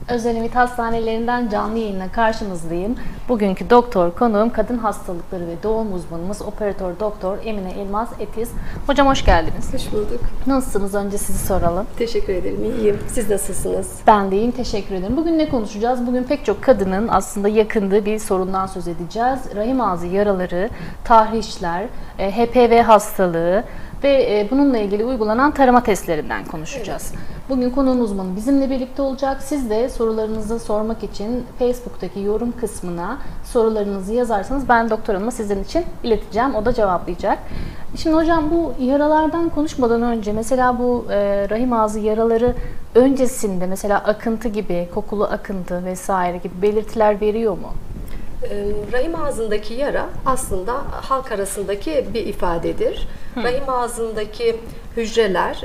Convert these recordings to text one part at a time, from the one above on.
Özel Ümit Hastanelerinden canlı yayınla karşınızdayım. Bugünkü doktor konuğum kadın hastalıkları ve doğum uzmanımız operatör doktor Emine Elmas Etiz. Hocam hoş geldiniz. Hoş bulduk. Nasılsınız? Önce sizi soralım. Teşekkür ederim. İyiyim. Siz nasılsınız? Ben de iyiyim. Teşekkür ederim. Bugün ne konuşacağız? Bugün pek çok kadının aslında yakındığı bir sorundan söz edeceğiz. Rahim ağzı yaraları, tahrişler, HPV hastalığı ve bununla ilgili uygulanan tarama testlerinden konuşacağız. Evet. Bugün konuğun uzmanı bizimle birlikte olacak. Siz de sorularınızı sormak için Facebook'taki yorum kısmına sorularınızı yazarsanız ben doktor hanıma sizin için ileteceğim. O da cevaplayacak. Şimdi hocam bu yaralardan konuşmadan önce mesela bu rahim ağzı yaraları öncesinde mesela akıntı gibi, kokulu akıntı vesaire gibi belirtiler veriyor mu? Rahim ağzındaki yara aslında halk arasındaki bir ifadedir. Rahim ağzındaki hücreler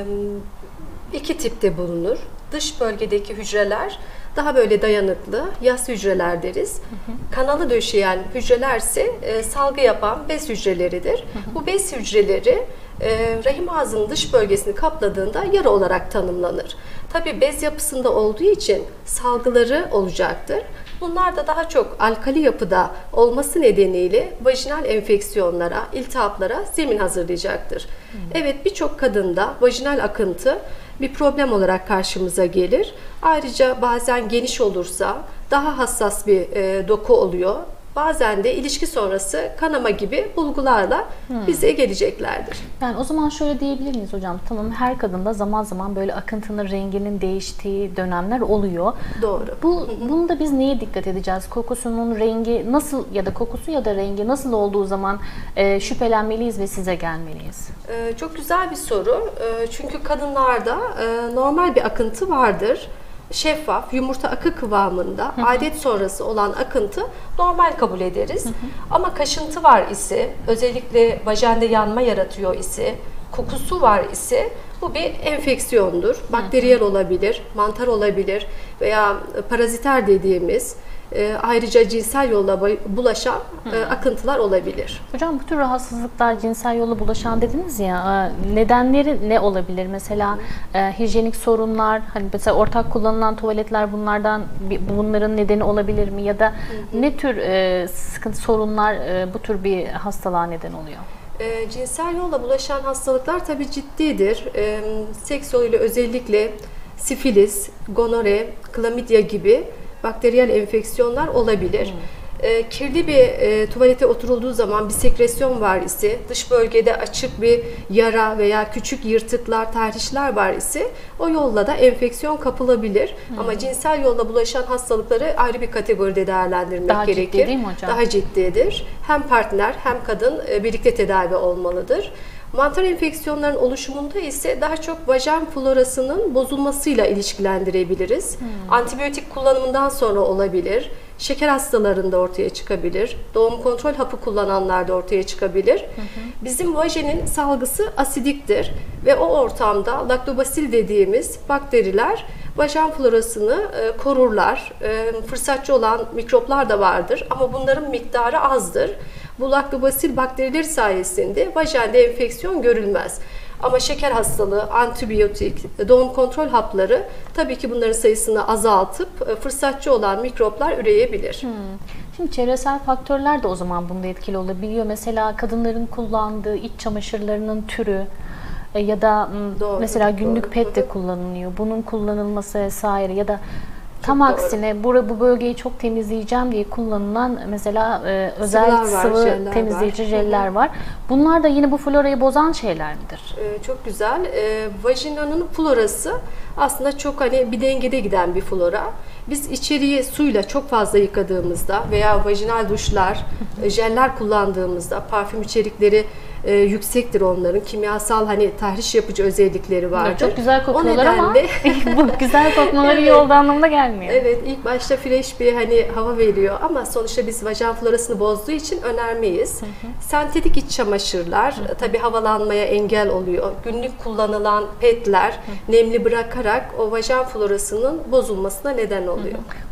iki tipte bulunur. Dış bölgedeki hücreler daha böyle dayanıklı, yas hücreler deriz. Kanalı döşeyen hücrelerse salgı yapan bez hücreleridir. Bu bez hücreleri rahim ağzının dış bölgesini kapladığında yara olarak tanımlanır. Tabii bez yapısında olduğu için salgıları olacaktır. Bunlar da daha çok alkali yapıda olması nedeniyle vajinal enfeksiyonlara, iltihaplara zemin hazırlayacaktır. Evet, birçok kadında vajinal akıntı bir problem olarak karşımıza gelir. Ayrıca bazen geniş olursa daha hassas bir doku oluyor. Bazen de ilişki sonrası kanama gibi bulgularla bize geleceklerdir. Yani o zaman şöyle diyebilir miyiz hocam? Tamam, her kadında zaman zaman böyle akıntının renginin değiştiği dönemler oluyor. Doğru. Bunu da biz neye dikkat edeceğiz? Kokusunun rengi nasıl ya da kokusu ya da rengi nasıl olduğu zaman şüphelenmeliyiz ve size gelmeliyiz? Çok güzel bir soru. Çünkü kadınlarda normal bir akıntı vardır. Şeffaf, yumurta akı kıvamında adet sonrası olan akıntı normal kabul ederiz. Ama kaşıntı var ise, özellikle vajende yanma yaratıyor ise, kokusu var ise bu bir enfeksiyondur. Bakteriyel olabilir, mantar olabilir veya paraziter dediğimiz ayrıca cinsel yolla bulaşan akıntılar olabilir. Hocam bu tür rahatsızlıklar cinsel yolla bulaşan dediniz ya, nedenleri ne olabilir? Mesela hijyenik sorunlar, hani mesela ortak kullanılan tuvaletler bunların nedeni olabilir mi? Ya da ne tür sıkıntı sorunlar bu tür bir hastalığa neden oluyor? Cinsel yolla bulaşan hastalıklar tabii ciddidir. Seks yoluyla özellikle sifilis, gonore, klamidya gibi bakteriyel enfeksiyonlar olabilir. Kirli bir tuvalete oturulduğu zaman bir sekresyon var ise, dış bölgede açık bir yara veya küçük yırtıklar, tahrişler var ise o yolla da enfeksiyon kapılabilir. Ama cinsel yolla bulaşan hastalıkları ayrı bir kategoride değerlendirmek gerekir. Daha ciddi değil mi hocam? Daha ciddidir. Hem partner hem kadın birlikte tedavi olmalıdır. Mantar enfeksiyonların oluşumunda ise daha çok vajen florasının bozulmasıyla ilişkilendirebiliriz. Antibiyotik kullanımından sonra olabilir. Şeker hastalarında ortaya çıkabilir. Doğum kontrol hapı kullananlarda ortaya çıkabilir. Bizim vajenin salgısı asidiktir ve o ortamda laktobasil dediğimiz bakteriler vajen florasını korurlar. Fırsatçı olan mikroplar da vardır ama bunların miktarı azdır. Bu laktobasil bakterileri sayesinde vajende enfeksiyon görülmez. Ama şeker hastalığı, antibiyotik, doğum kontrol hapları tabii ki bunların sayısını azaltıp fırsatçı olan mikroplar üreyebilir. Şimdi çevresel faktörler de o zaman bunda etkili olabiliyor. Mesela kadınların kullandığı iç çamaşırlarının türü ya da mesela günlük pet de kullanılıyor. Bunun kullanılması vesaire ya da tam aksine bu bölgeyi çok temizleyeceğim diye kullanılan mesela özel sıvı temizleyici jeller var. Bunlar da yine bu florayı bozan şeyler midir? Çok güzel. Vajinanın florası aslında çok bir dengede giden bir flora. Biz içeriği suyla çok fazla yıkadığımızda veya vajinal duşlar, jeller kullandığımızda parfüm içerikleri yüksektir onların. Kimyasal tahriş yapıcı özellikleri vardır. Çok güzel kokuyorlar ama bu güzel kokmaları iyi olduğu anlamına gelmiyor. Evet, ilk başta fresh bir hava veriyor ama sonuçta biz vajen florasını bozduğu için önermeyiz. Sentetik iç çamaşırlar tabii havalanmaya engel oluyor. Günlük kullanılan petler nemli bırakarak o vajen florasının bozulmasına neden oluyor.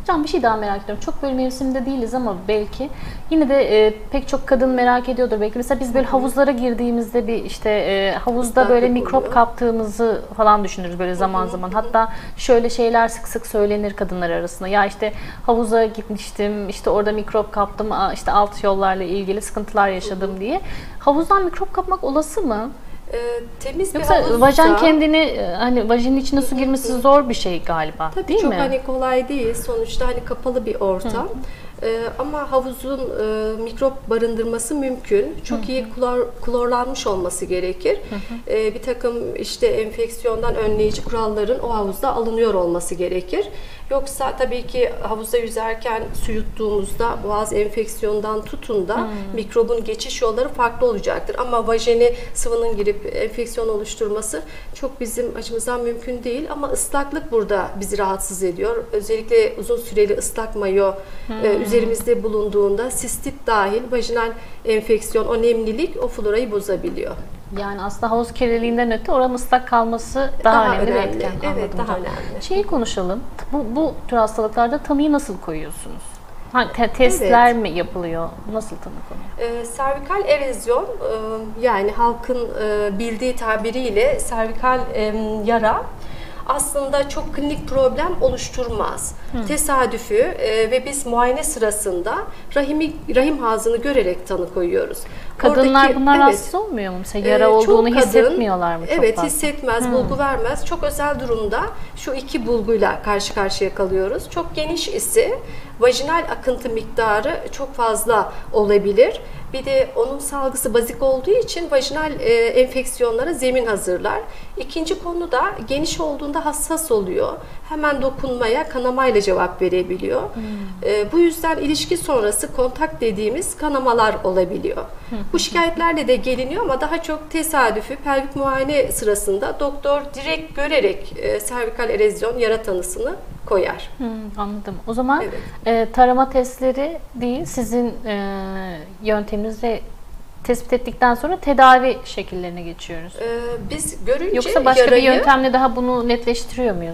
Hocam bir şey daha merak ediyorum. Çok böyle mevsimde değiliz ama belki yine de pek çok kadın merak ediyordur belki. Mesela biz böyle havuzlara girdiğimizde bir işte havuzda böyle mikrop oluyor. kaptığımızı falan düşünürüz böyle zaman zaman. Hatta şöyle şeyler sık sık söylenir kadınlar arasında. Ya işte havuza gitmiştim, işte orada mikrop kaptım, işte alt yollarla ilgili sıkıntılar yaşadım diye. Havuzdan mikrop kapmak olası mı? Temiz bir Yoksa havuzsa, vajen kendini hani vajinin içine su girmesi zor bir şey galiba, tabii değil çok mi? hani kolay değil. Sonuçta hani kapalı bir ortam. Ama havuzun mikrop barındırması mümkün. Çok iyi klorlanmış olması gerekir. Bir takım işte enfeksiyondan önleyici kuralların o havuzda alınıyor olması gerekir. Yoksa tabii ki havuzda yüzerken su yuttuğumuzda boğaz enfeksiyondan tutun da mikrobun geçiş yolları farklı olacaktır. Ama vajeni sıvının girip enfeksiyon oluşturması çok bizim açımızdan mümkün değil. Ama ıslaklık burada bizi rahatsız ediyor. Özellikle uzun süreli ıslak mayo üzerimizde bulunduğunda sistit dahil vajinal enfeksiyon, o nemlilik o florayı bozabiliyor. Yani aslında havuz kirliliğinden öte oranın ıslak kalması daha önemli bir etken. Evet, Anladım daha hocam. önemli. Şeyi konuşalım. Bu tür hastalıklarda tanıyı nasıl koyuyorsunuz? Testler mi yapılıyor? Nasıl tanı konuyor? Servikal erozyon, yani halkın bildiği tabiriyle servikal yara aslında çok klinik problem oluşturmaz. Tesadüfü ve biz muayene sırasında rahim ağzını görerek tanı koyuyoruz. Kadınlar bunlar rahatsız olmuyor mu? Mesela yara olduğunu hissetmiyorlar mı? Evet, hissetmez, bulgu vermez. Çok özel durumda şu iki bulguyla karşı karşıya kalıyoruz. Çok geniş ise vajinal akıntı miktarı çok fazla olabilir. Bir de onun salgısı bazik olduğu için vajinal enfeksiyonlara zemin hazırlar. İkinci konu da geniş olduğunda hassas oluyor. Hemen dokunmaya, kanamayla cevap verebiliyor. Bu yüzden ilişki sonrası kontak dediğimiz kanamalar olabiliyor. Bu şikayetlerle de geliniyor ama daha çok tesadüfi pelvik muayene sırasında doktor direkt görerek servikal erozyon yara tanısını koyar. Anladım. O zaman tarama testleri değil, sizin yönteminizle tespit ettikten sonra tedavi şekillerine geçiyoruz. Biz görünce Yoksa başka yarayı, bir yöntemle daha bunu netleştiriyor muyuz?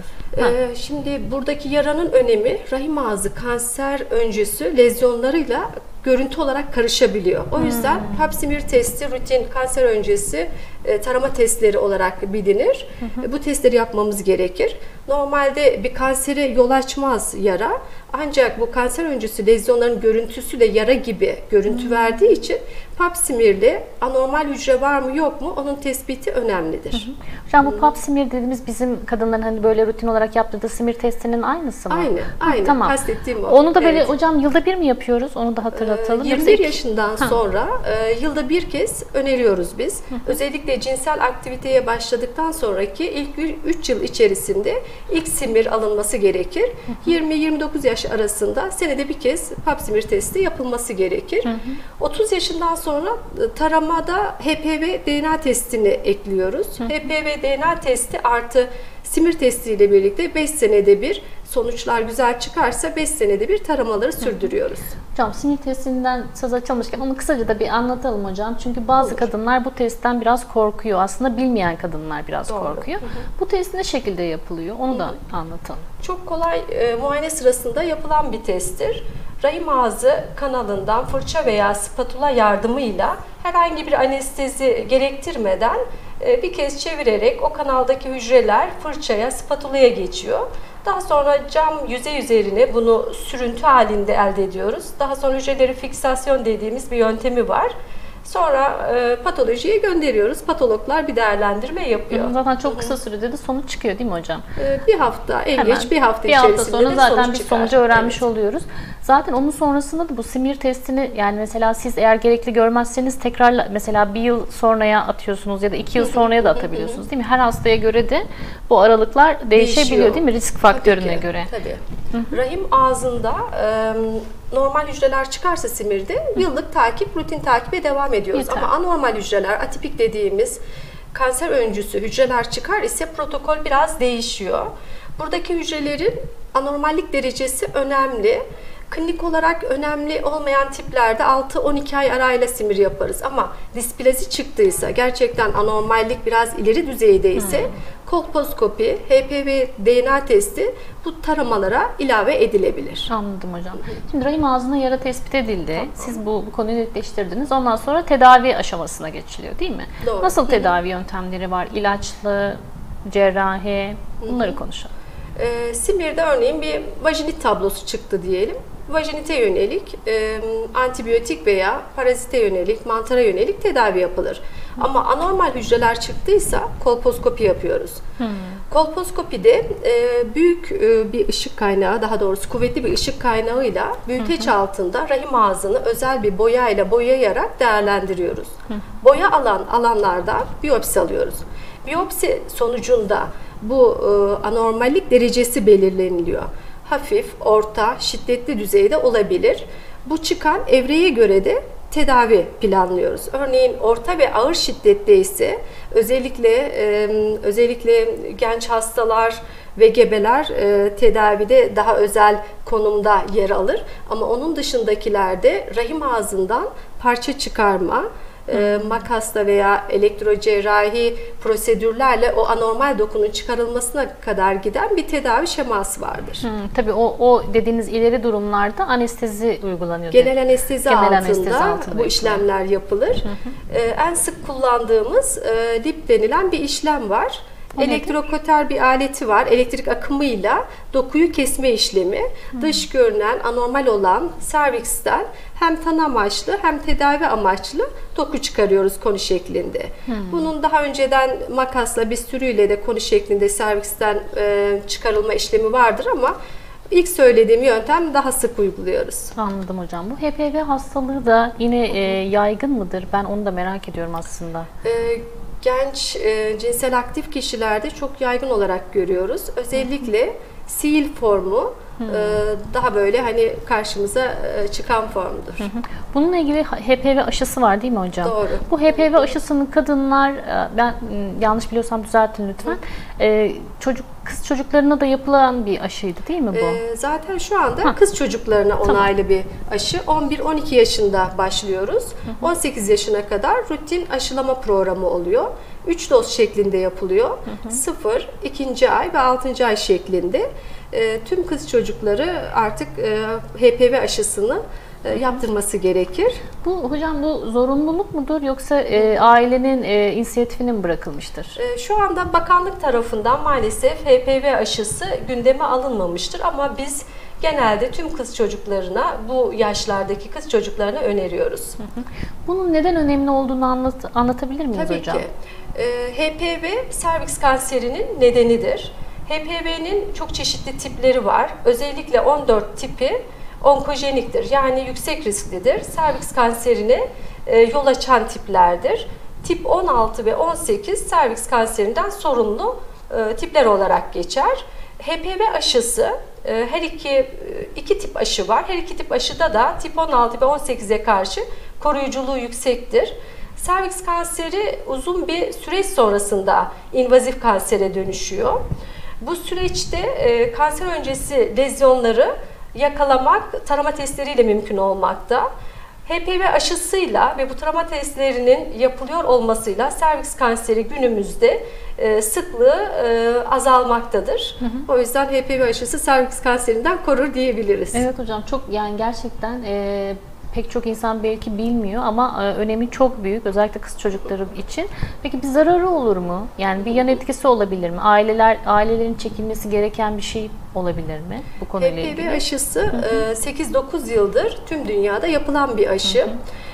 Şimdi buradaki yaranın önemi rahim ağzı kanser öncesi lezyonlarıyla görüntü olarak karışabiliyor. O yüzden Pap smear testi rutin kanser öncesi tarama testleri olarak bilinir. Bu testleri yapmamız gerekir. Normalde bir kansere yol açmaz yara. Ancak bu kanser öncesi lezyonların görüntüsü de yara gibi görüntü verdiği için Pap smear'le anormal hücre var mı yok mu onun tespiti önemlidir. Hocam bu Pap smear dediğimiz bizim kadınların hani böyle rutin olarak yaptırdığı smear testinin aynısı mı? Aynı. Tamam. Kastettiğim o. Onu da böyle hocam yılda bir mi yapıyoruz? Onu da hatırlatalım. 21 yaşından sonra yılda bir kez öneriyoruz biz. Özellikle cinsel aktiviteye başladıktan sonraki ilk 3 yıl içerisinde ilk smear alınması gerekir. 20-29 yaş arasında senede bir kez Pap smear testi yapılması gerekir. 30 yaşından sonra taramada HPV DNA testini ekliyoruz. HPV DNA testi artı smear testiyle birlikte 5 senede bir, sonuçlar güzel çıkarsa 5 senede bir taramaları sürdürüyoruz. Hocam smear testinden söz açılmışken onu kısaca da bir anlatalım hocam. Çünkü bazı kadınlar bu testten biraz korkuyor. Aslında bilmeyen kadınlar biraz korkuyor. Bu test ne şekilde yapılıyor? Onu da anlatalım. Çok kolay muayene sırasında yapılan bir testtir. Rahim ağzı kanalından fırça veya spatula yardımıyla herhangi bir anestezi gerektirmeden bir kez çevirerek o kanaldaki hücreler fırçaya, spatulaya geçiyor. Daha sonra cam yüzey üzerine bunu sürüntü halinde elde ediyoruz. Daha sonra hücreleri fiksasyon dediğimiz bir yöntemi var. Sonra patolojiye gönderiyoruz. Patologlar bir değerlendirme yapıyor. Zaten çok kısa sürede de sonuç çıkıyor değil mi hocam? Bir hafta, en geç bir hafta içerisinde sonra de zaten sonuç bir sonucu öğrenmiş evet. oluyoruz. Zaten onun sonrasında da bu smear testini yani mesela siz eğer gerekli görmezseniz tekrar mesela bir yıl sonraya atıyorsunuz ya da 2 yıl sonraya da atabiliyorsunuz değil mi? Her hastaya göre de bu aralıklar değişebiliyor değil mi? Risk faktörüne göre. Tabii. Rahim ağzında normal hücreler çıkarsa smear'de yıllık takip, rutin takibe devam ediyoruz. Ama anormal hücreler, atipik dediğimiz kanser öncüsü hücreler çıkar ise protokol biraz değişiyor. Buradaki hücrelerin anormallik derecesi önemli. Klinik olarak önemli olmayan tiplerde 6-12 ay arayla smear yaparız ama displazi çıktıysa, gerçekten anormallik biraz ileri düzeydeyse kolposkopi, HPV DNA testi bu taramalara ilave edilebilir. Anladım hocam. Şimdi rahim ağzına yara tespit edildi. Siz bu konuyu netleştirdiniz. Ondan sonra tedavi aşamasına geçiliyor değil mi? Doğru. Nasıl tedavi yöntemleri var? İlaçlı, cerrahi, bunları konuşalım. Simir'de örneğin bir vajinit tablosu çıktı diyelim. Vajinite yönelik antibiyotik veya parazite yönelik, mantara yönelik tedavi yapılır. Ama anormal hücreler çıktıysa kolposkopi yapıyoruz. Kolposkopide büyük bir ışık kaynağı, daha doğrusu kuvvetli bir ışık kaynağıyla büyüteç altında rahim ağzını özel bir boyayla boyayarak değerlendiriyoruz. Boya alanlardan biyopsi alıyoruz. Biyopsi sonucunda bu anormallik derecesi belirleniliyor. Hafif, orta, şiddetli düzeyde olabilir. Bu çıkan evreye göre de tedavi planlıyoruz. Örneğin orta ve ağır şiddette ise özellikle genç hastalar ve gebeler tedavide daha özel konumda yer alır. Ama onun dışındakilerde rahim ağzından parça çıkarma, makasla veya elektrocerrahi prosedürlerle o anormal dokunun çıkarılmasına kadar giden bir tedavi şeması vardır. Tabii o dediğiniz ileri durumlarda anestezi uygulanıyor. Genel anestezi altında bu yapılıyor. işlemler yapılır. En sık kullandığımız LIP denilen bir işlem var. Elektrokoter bir aleti var. Elektrik akımıyla dokuyu kesme işlemi. Dış görünen anormal olan serviksten hem tanı amaçlı hem tedavi amaçlı doku çıkarıyoruz koni şeklinde. Bunun daha önceden makasla, bistürüyle de koni şeklinde serviksten çıkarılma işlemi vardır ama ilk söylediğim yöntem daha sık uyguluyoruz. Anladım hocam. Bu HPV hastalığı da yine yaygın mıdır? Ben onu da merak ediyorum aslında. Genç cinsel aktif kişilerde çok yaygın olarak görüyoruz. Özellikle sil formu daha böyle hani karşımıza çıkan formdur. Bununla ilgili HPV aşısı var değil mi hocam? Doğru. Bu HPV aşısını kadınlar, ben yanlış biliyorsam düzeltin lütfen, kız çocuklarına da yapılan bir aşıydı değil mi bu? Zaten şu anda kız çocuklarına onaylı bir aşı. 11-12 yaşında başlıyoruz. 18 yaşına kadar rutin aşılama programı oluyor. 3 doz şeklinde yapılıyor. 0, 2. ay ve 6. ay şeklinde. Tüm kız çocukları artık HPV aşısını yaptırması gerekir. Hocam bu zorunluluk mudur yoksa ailenin inisiyatifine mi bırakılmıştır? Şu anda bakanlık tarafından maalesef HPV aşısı gündeme alınmamıştır ama biz genelde tüm kız çocuklarına, bu yaşlardaki kız çocuklarına öneriyoruz. Bunun neden önemli olduğunu anlatabilir miyiz Tabii hocam? Tabii ki. HPV serviks kanserinin nedenidir. HPV'nin çok çeşitli tipleri var. Özellikle 14 tipi onkojeniktir. Yani yüksek risklidir. Serviks kanserine yol açan tiplerdir. Tip 16 ve 18 serviks kanserinden sorumlu tipler olarak geçer. HPV aşısı her iki tip aşı var. Her iki tip aşıda da tip 16 ve 18'e karşı koruyuculuğu yüksektir. Serviks kanseri uzun bir süreç sonrasında invazif kansere dönüşüyor. Bu süreçte kanser öncesi lezyonları yakalamak tarama testleriyle mümkün olmakta. HPV aşısıyla ve bu tarama testlerinin yapılıyor olmasıyla serviks kanseri günümüzde sıklığı azalmaktadır. O yüzden HPV aşısı serviks kanserinden korur diyebiliriz. Evet hocam, çok yani gerçekten pek çok insan belki bilmiyor ama önemi çok büyük, özellikle kız çocukları için. Peki bir zararı olur mu? Yani bir yan etkisi olabilir mi? Ailelerin çekilmesi gereken bir şey olabilir mi bu konuyla ilgili? HPV aşısı 8-9 yıldır tüm dünyada yapılan bir aşı.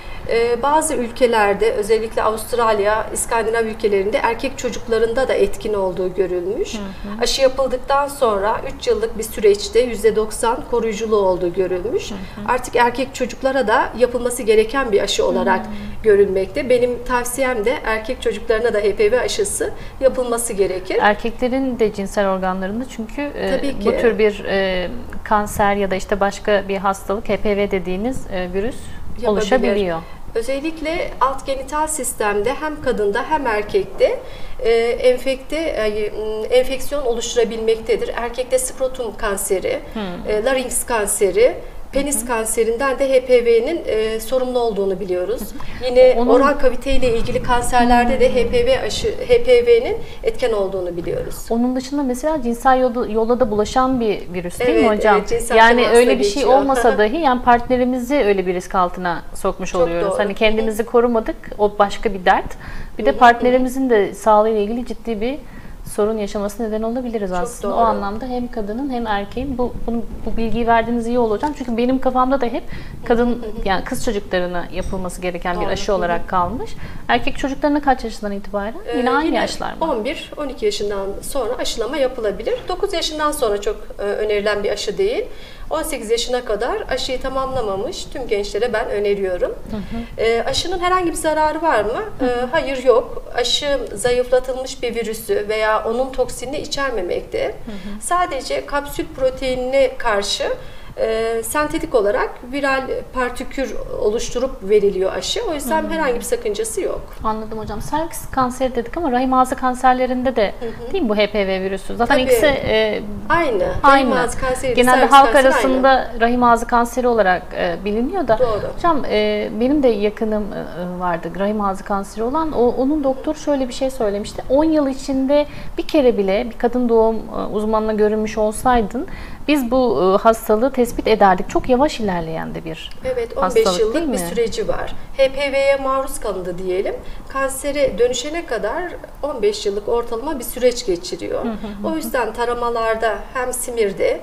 Bazı ülkelerde, özellikle Avustralya, İskandinav ülkelerinde erkek çocuklarında da etkin olduğu görülmüş. Aşı yapıldıktan sonra 3 yıllık bir süreçte %90 koruyuculuğu olduğu görülmüş. Artık erkek çocuklara da yapılması gereken bir aşı olarak görülmekte. Benim tavsiyem de erkek çocuklarına da HPV aşısı yapılması gerekir. Erkeklerin de cinsel organlarında çünkü Tabii ki. bu tür bir kanser ya da işte başka bir hastalık, HPV dediğiniz virüs oluşabiliyor. Özellikle alt genital sistemde hem kadında hem erkekte enfeksiyon oluşturabilmektedir. Erkekte skrotum kanseri, larynx kanseri, Penis kanserinden de HPV'nin sorumlu olduğunu biliyoruz. Yine oral kaviteyle ilgili kanserlerde de HPV'nin etken olduğunu biliyoruz. Onun dışında mesela cinsel yolla da bulaşan bir virüs değil mi hocam? Evet, yani öyle bir şey geçiyor. olmasa dahi yani partnerimizi öyle bir risk altına sokmuş Çok oluyoruz. doğru. Hani kendimizi korumadık, o başka bir dert. Bir de partnerimizin de sağlığıyla ilgili ciddi bir sorun yaşaması neden olabiliriz aslında. doğru. O anlamda hem kadının hem erkeğin bu bilgiyi verdiğiniz iyi oldu hocam. Çünkü benim kafamda da hep kadın yani kız çocuklarına yapılması gereken bir aşı olarak kalmış. Erkek çocuklarına kaç yaşından itibaren? Yine aynı yaşlar mı? 11-12 yaşından sonra aşılama yapılabilir. 9 yaşından sonra çok önerilen bir aşı değil. 18 yaşına kadar aşıyı tamamlamamış tüm gençlere ben öneriyorum. Aşının herhangi bir zararı var mı? Hayır, yok. Aşı zayıflatılmış bir virüsü veya onun toksinini içermemekte. Sadece kapsül proteinine karşı sentetik olarak viral partikül oluşturup veriliyor aşı. O yüzden herhangi bir sakıncası yok. Anladım hocam. Serviks kanseri dedik ama rahim ağzı kanserlerinde de değil mi bu HPV virüsü? Zaten Tabii. ikisi aynı. aynı. Rahim ağzı kanseri, genelde serviks halk kanseri arasında aynı. rahim ağzı kanseri olarak biliniyor da. Doğru. Hocam benim de yakınım vardı rahim ağzı kanseri olan. Onun doktor şöyle bir şey söylemişti. 10 yıl içinde bir kere bile bir kadın doğum uzmanına görünmüş olsaydın biz bu hastalığı tespit ederdik. Çok yavaş ilerleyen de bir Evet, 15 hastalık değil yıllık mi? bir süreci var. HPV'ye maruz kalındı diyelim. Kansere dönüşene kadar 15 yıllık ortalama bir süreç geçiriyor. O yüzden taramalarda hem simirde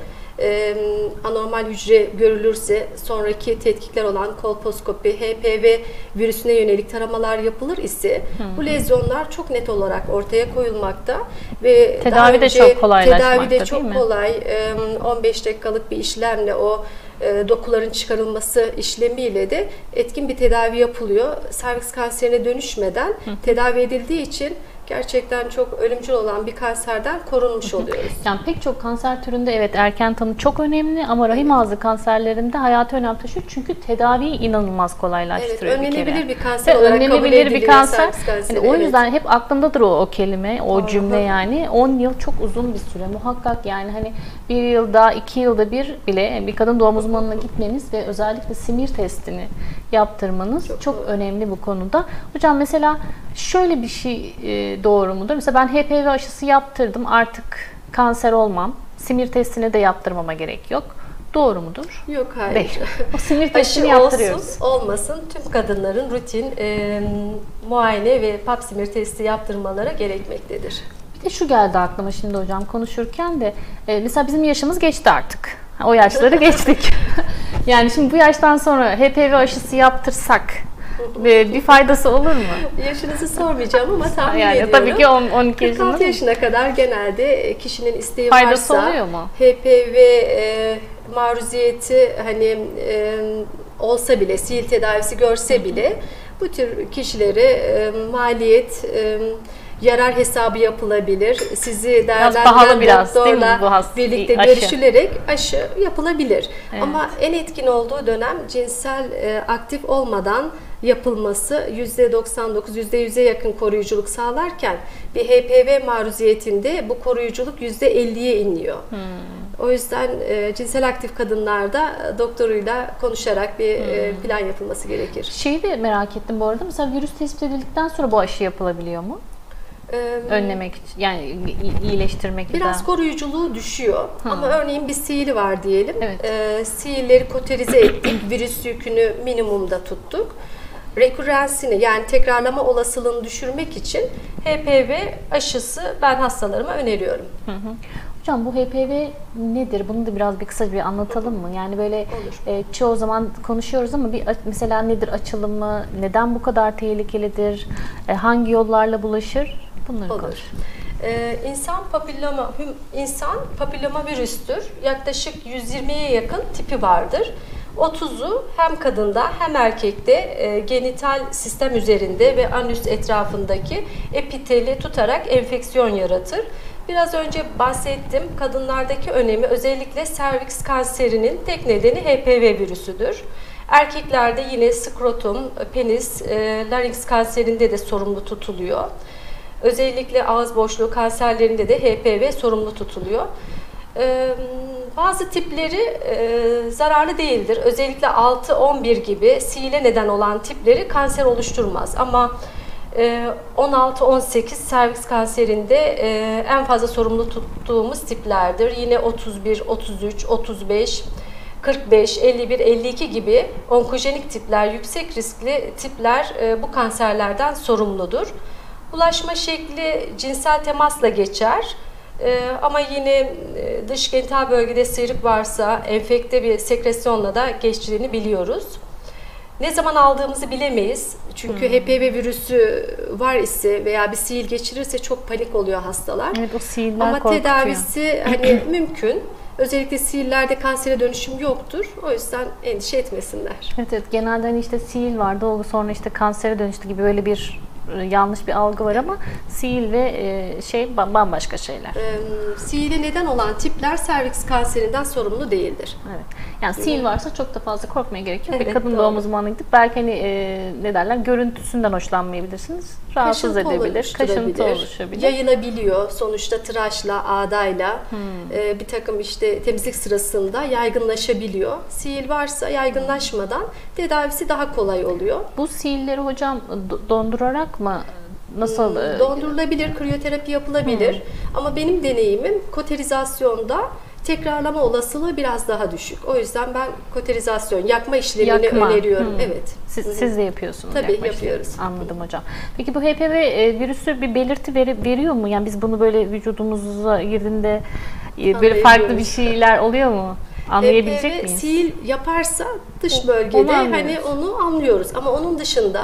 anormal hücre görülürse sonraki tetkikler olan kolposkopi, HPV virüsüne yönelik taramalar yapılır ise bu lezyonlar çok net olarak ortaya koyulmakta ve tedavi de çok kolaylaşmakta, tedavi de çok değil mi? kolay. 15 dakikalık bir işlemle o dokuların çıkarılması işlemiyle de etkin bir tedavi yapılıyor. Serviks kanserine dönüşmeden tedavi edildiği için gerçekten çok ölümcül olan bir kanserden korunmuş oluyoruz. Yani pek çok kanser türünde evet erken tanı çok önemli ama rahim ağzı kanserlerinde hayati önem taşıyor çünkü tedaviyi inanılmaz kolaylaştırıyor Evet, bir kere. önlenebilir bir kanser olarak kabul önlenebilir ediliyor bir kanser. serviks kanseri. Yani o Evet. yüzden hep aklımdadır o kelime, o cümle yani. 10 yıl çok uzun bir süre muhakkak yani hani bir yılda, 2 yılda bir bile bir kadın doğum uzmanına gitmeniz ve özellikle simir testini yaptırmanız çok önemli bu konuda. Hocam mesela şöyle bir şey doğru mudur? Mesela ben HPV aşısı yaptırdım artık kanser olmam. Simir testini de yaptırmama gerek yok. Doğru mudur? Yok, hayır. Değil. O simir Aşı testini yaptırıyoruz. olsun, olmasın tüm kadınların rutin muayene ve pap simir testi yaptırmaları gerekmektedir. Bir de şu geldi aklıma şimdi hocam konuşurken de mesela bizim yaşımız geçti artık. O yaşları geçtik. Yani şimdi bu yaştan sonra HPV aşısı yaptırsak bir faydası olur mu? Yaşınızı sormayacağım ama tahmin Yani ediyorum. tabii ki 12 yaşında 46 mı? yaşına kadar genelde kişinin isteği Faydası varsa oluyor mu? HPV maruziyeti hani olsa bile, sihir tedavisi görse bile bu tür kişilere maliyet yarar hesabı yapılabilir. Sizi pahalı değerlendiren biraz, değil mi doktorla bu birlikte aşı? görüşülerek aşı yapılabilir. Evet. Ama en etkin olduğu dönem cinsel aktif olmadan yapılması %99, %100'e yakın koruyuculuk sağlarken bir HPV maruziyetinde bu koruyuculuk %50'ye iniyor. O yüzden cinsel aktif kadınlarda doktoruyla konuşarak bir plan yapılması gerekir. Şeyi de merak ettim bu arada. Mesela virüs tespit edildikten sonra bu aşı yapılabiliyor mu? Önlemek için, yani iyileştirmek için. Biraz koruyuculuğu düşüyor. Ama örneğin bir sihiri var diyelim. Evet. Sihirleri koterize ettik. Virüs yükünü minimumda tuttuk. Rekürrensini yani tekrarlama olasılığını düşürmek için HPV aşısı ben hastalarıma öneriyorum. Hocam bu HPV nedir? Bunu da biraz kısaca bir anlatalım mı? Yani böyle çoğu zaman konuşuyoruz ama mesela nedir açılımı? Neden bu kadar tehlikelidir? Hangi yollarla bulaşır? Bunları konuşalım. İnsan papilloma virüstür. Yaklaşık 120'ye yakın tipi vardır. 30'u hem kadında hem erkekte genital sistem üzerinde ve anüs etrafındaki epiteli tutarak enfeksiyon yaratır. Biraz önce bahsettim. Kadınlardaki önemi özellikle serviks kanserinin tek nedeni HPV virüsüdür. Erkeklerde yine skrotum, penis, larynx kanserinde de sorumlu tutuluyor. Özellikle ağız boşluğu kanserlerinde de HPV sorumlu tutuluyor. Bazı tipleri zararlı değildir. Özellikle 6-11 gibi sihile neden olan tipleri kanser oluşturmaz. Ama 16-18 serviks kanserinde en fazla sorumlu tuttuğumuz tiplerdir. Yine 31, 33, 35, 45, 51, 52 gibi onkojenik tipler, yüksek riskli tipler bu kanserlerden sorumludur. Bulaşma şekli cinsel temasla geçer. Ama yine dış genital bölgede sıyrık varsa enfekte bir sekresyonla da geçtiğini biliyoruz. Ne zaman aldığımızı bilemeyiz. Çünkü HPV virüsü var ise veya bir sihir geçirirse çok panik oluyor hastalar. Evet, o sihirler ama korkutuyor. tedavisi hani mümkün. Özellikle sihirlerde kansere dönüşüm yoktur. O yüzden endişe etmesinler. Evet, genelde hani işte sihir vardı, o sonra işte kansere dönüştü gibi böyle bir yanlış bir algı var ama sihir ve bambaşka şeyler. Sihile neden olan tipler serviks kanserinden sorumlu değildir. Evet. Yani sihir varsa çok da fazla korkmaya gerek yok. Evet, Bir kadın doğru. doğum uzmanına gidip belki hani ne derler, görüntüsünden hoşlanmayabilirsiniz. Rahatsız edebilir, kaşıntı oluşabilir. Yayılabiliyor. Sonuçta tıraşla, ağdayla bir takım işte temizlik sırasında yaygınlaşabiliyor. Sihir varsa yaygınlaşmadan tedavisi daha kolay oluyor. Bu sihirleri hocam dondurarak mı? Nasıl? Dondurulabilir, kriyoterapi yapılabilir. Ama benim deneyimim koterizasyonda tekrarlama olasılığı biraz daha düşük. O yüzden ben koterizasyon, yakma işlemini öneriyorum. Evet. Siz de yapıyorsunuz. Tabii yakma yapıyoruz. işlemi. Anladım hocam. Peki bu HPV virüsü bir belirti veriyor mu? Yani biz bunu böyle vücudumuza girdiğinde böyle farklı bir şeyler oluyor mu? Anlayabilecek HPV miyiz? sihir yaparsa dış bölgede onu anlıyoruz. Ama onun dışında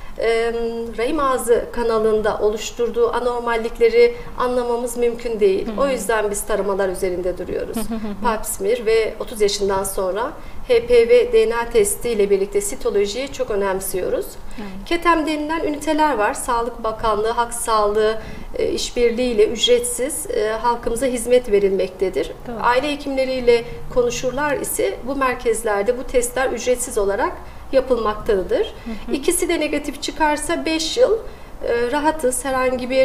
rahim ağzı kanalında oluşturduğu anormallikleri anlamamız mümkün değil. O yüzden biz taramalar üzerinde duruyoruz. Pap smear ve 30 yaşından sonra HPV DNA testi ile birlikte sitolojiyi çok önemsiyoruz. KETEM denilen üniteler var. Sağlık Bakanlığı, Halk Sağlığı işbirliği ile ücretsiz halkımıza hizmet verilmektedir. Doğru. Aile hekimleriyle konuşurlar ise bu merkezlerde bu testler ücretsiz olarak yapılmaktadır. İkisi de negatif çıkarsa 5 yıl rahatız. Herhangi bir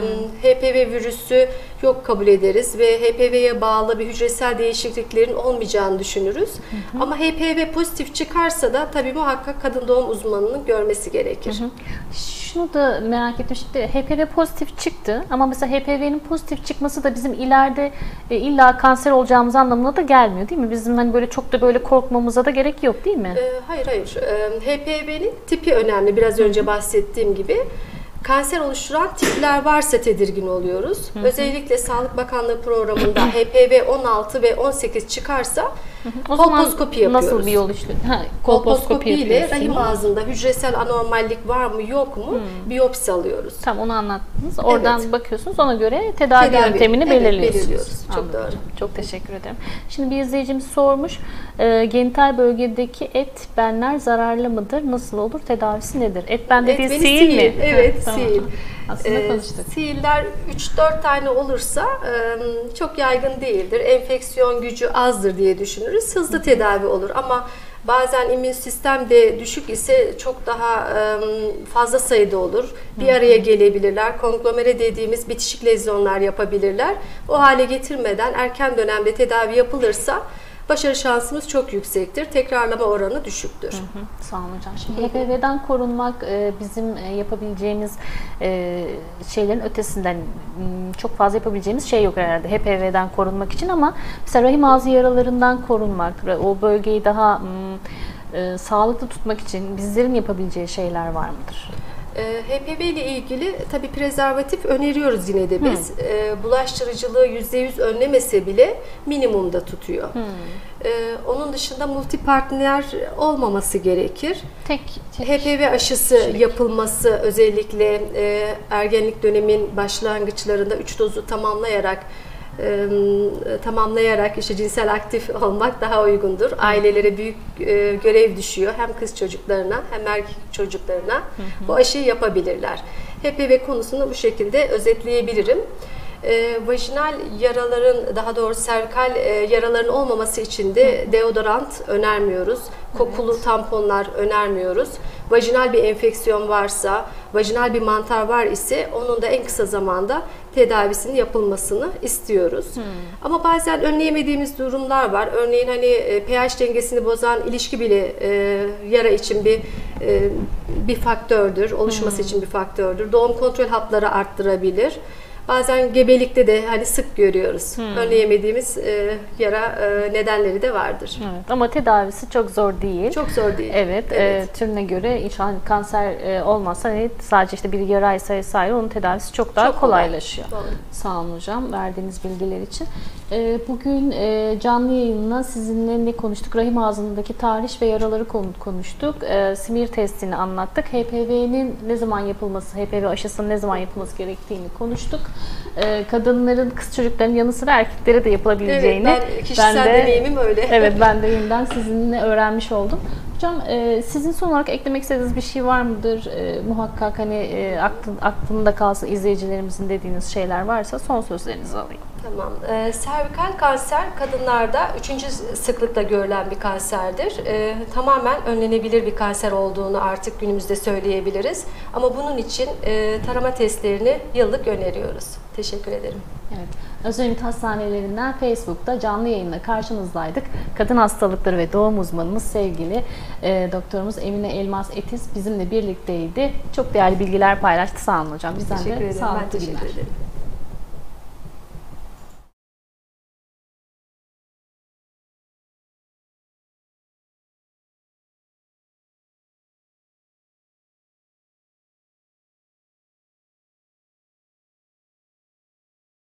HPV virüsü yok kabul ederiz ve HPV'ye bağlı bir hücresel değişikliklerin olmayacağını düşünürüz. Ama HPV pozitif çıkarsa da tabii muhakkak kadın doğum uzmanının görmesi gerekir. Şunu da merak ettim. Şimdi HPV pozitif çıktı ama mesela HPV'nin pozitif çıkması da bizim ileride illa kanser olacağımız anlamına da gelmiyor, değil mi? Bizim hani böyle çok da böyle korkmamıza da gerek yok, değil mi? Hayır. HPV'nin tipi önemli. Biraz önce bahsettiğim gibi. Kanser oluşturan tipler varsa tedirgin oluyoruz. Özellikle Sağlık Bakanlığı programında HPV 16 ve 18 çıkarsa kolposkopi yapıyoruz. Nasıl bir yol işliyor? Kolposkopi ile rahim ağzında hücresel anormallik var mı yok mu biyopsi alıyoruz. Tamam, onu anlattınız. Oradan bakıyorsunuz, ona göre tedavi yöntemini belirliyorsunuz. Çok Anladım. doğru. Çok teşekkür ederim. Şimdi bir izleyicimiz sormuş. Genital bölgedeki et benler zararlı mıdır? Nasıl olur? Tedavisi nedir? Et ben dediği sihir mi? Evet, tamam. sihir. Aslında konuştuk. Sihirler 3-4 tane olursa çok yaygın değildir. Enfeksiyon gücü azdır diye düşünürüz. Hızlı tedavi olur ama bazen immün sistem de düşük ise çok daha fazla sayıda olur. Bir araya gelebilirler. Konglomere dediğimiz bitişik lezyonlar yapabilirler. O hale getirmeden erken dönemde tedavi yapılırsa başarı şansımız çok yüksektir. Tekrarlama oranı düşüktür. Sağ olun hocam. Şimdi HPV'den korunmak bizim yapabileceğimiz şeylerin ötesinden çok fazla yapabileceğimiz şey yok herhalde HPV'den korunmak için, ama mesela rahim ağzı yaralarından korunmak, o bölgeyi daha sağlıklı tutmak için bizlerin yapabileceği şeyler var mıdır? HPV ile ilgili tabii prezervatif öneriyoruz yine de biz. Bulaştırıcılığı %100 önlemese bile minimumda tutuyor. Onun dışında multipartner olmaması gerekir. Tek HPV aşısı yapılması, özellikle ergenlik dönemin başlangıçlarında 3 dozu tamamlayarak işte cinsel aktif olmak daha uygundur. Ailelere büyük görev düşüyor. Hem kız çocuklarına hem erkek çocuklarına bu aşıyı yapabilirler. HPV konusunu bu şekilde özetleyebilirim. Vajinal yaraların, daha doğrusu servikal yaraların olmaması için de deodorant önermiyoruz. Kokulu tamponlar önermiyoruz. Vajinal bir enfeksiyon varsa, vajinal bir mantar var ise onun da en kısa zamanda tedavisinin yapılmasını istiyoruz. Ama bazen önleyemediğimiz durumlar var. Örneğin hani pH dengesini bozan ilişki bile yara için bir faktördür. Oluşması için bir faktördür. Doğum kontrol hapları arttırabilir. Bazen gebelikte de hani sık görüyoruz. Önleyemediğimiz yara nedenleri de vardır. Evet, ama tedavisi çok zor değil. Çok zor değil. Evet, türüne göre inşallah kanser olmazsa hani sadece işte bir yaraysa vesaire onun tedavisi çok daha Çok kolay. kolaylaşıyor. Doğru. Sağ olun hocam verdiğiniz bilgiler için. Bugün canlı yayınla sizinle ne konuştuk? Rahim ağzındaki tahriş ve yaraları konuştuk. Simir testini anlattık. HPV'nin ne zaman yapılması, HPV aşısının ne zaman yapılması gerektiğini konuştuk. Kadınların, kız çocukların yanı sıra erkeklere de yapılabileceğini. Evet, ben kişisel deneyimim öyle. Evet, ben de yeniden sizinle öğrenmiş oldum. Hocam sizin son olarak eklemek istediğiniz bir şey var mıdır? Muhakkak hani aklında kalsın izleyicilerimizin dediğiniz şeyler varsa son sözlerinizi alayım. Tamam. Servikal kanser kadınlarda 3. sıklıkla görülen bir kanserdir. Tamamen önlenebilir bir kanser olduğunu artık günümüzde söyleyebiliriz. Ama bunun için tarama testlerini yıllık öneriyoruz. Teşekkür ederim. Evet. Özel Ümit Hastanelerinden Facebook'ta canlı yayınla karşınızdaydık. Kadın hastalıkları ve doğum uzmanımız sevgili doktorumuz Emine Elmas Etiz bizimle birlikteydi. Çok değerli bilgiler paylaştı. Sağ olun hocam. Bizden Teşekkür de ederim. sağlıklı Ben teşekkür günler. ederim.